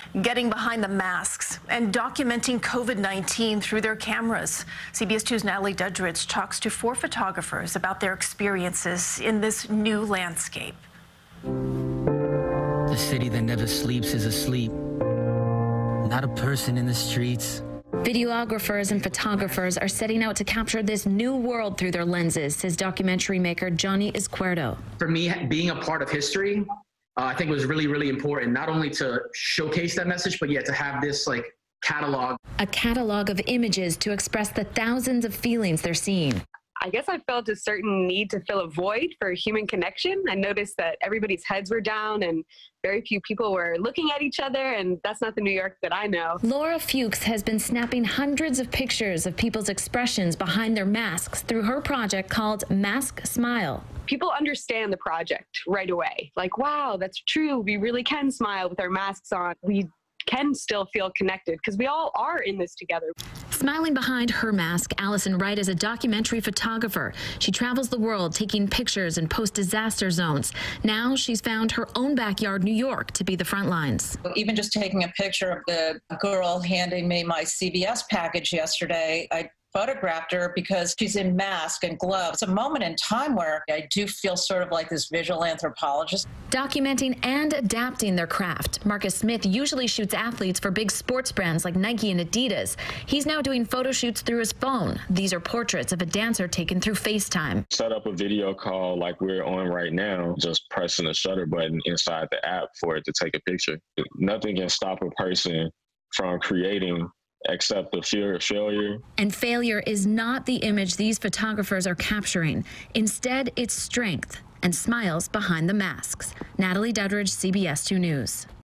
getting behind the masks and documenting COVID-19 through their cameras. CBS 2's Natalie Duddridge talks to 4 photographers about their experiences in this new landscape. The city that never sleeps is asleep. Not a person in the streets. Videographers and photographers are setting out to capture this new world through their lenses, says documentary maker Johnny Izquierdo. For me, being a part of history, I think was really, really important, not only to showcase that message, but yet to have this catalog. A catalog of images to express the thousands of feelings they're seeing. I guess I felt a certain need to fill a void for human connection. I noticed that everybody's heads were down and very few people were looking at each other, and that's not the New York that I know. Laura Fuchs has been snapping hundreds of pictures of people's expressions behind their masks through her project called Mask Smile. People understand the project right away. Like, wow, that's true. We really can smile with our masks on. We can still feel connected because we all are in this together. Smiling behind her mask, Allison Wright is a documentary photographer. She travels the world taking pictures in post-disaster zones. Now she's found her own backyard, New York, to be the front lines. Even just taking a picture of the girl handing me my CVS package yesterday, I photographed her because she's in mask and gloves. It's a moment in time where I do feel sort of like this visual anthropologist. Documenting and adapting their craft. Marcus Smith usually shoots athletes for big sports brands like Nike and Adidas. He's now doing photo shoots through his phone. These are portraits of a dancer taken through FaceTime. Set up a video call like we're on right now, just pressing the shutter button inside the app for it to take a picture. Nothing can stop a person from creating except the fear of failure. And failure is not the image these photographers are capturing. Instead, it's strength and smiles behind the masks. Natalie Duddridge, CBS 2 News.